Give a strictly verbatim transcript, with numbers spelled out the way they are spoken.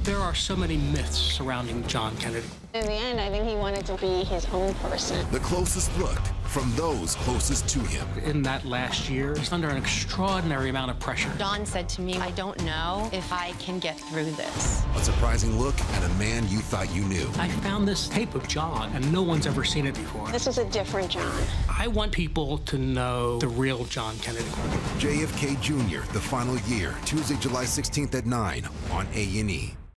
There are so many myths surrounding John Kennedy. In the end, I think he wanted to be his own person. The closest look from those closest to him. In that last year, he's under an extraordinary amount of pressure. Don said to me, I don't know if I can get through this. A surprising look at a man you thought you knew. I found this tape of John, and no one's ever seen it before. This is a different John. I want people to know the real John Kennedy. J F K Junior, The Final Year, Tuesday, July sixteenth at nine on A and E.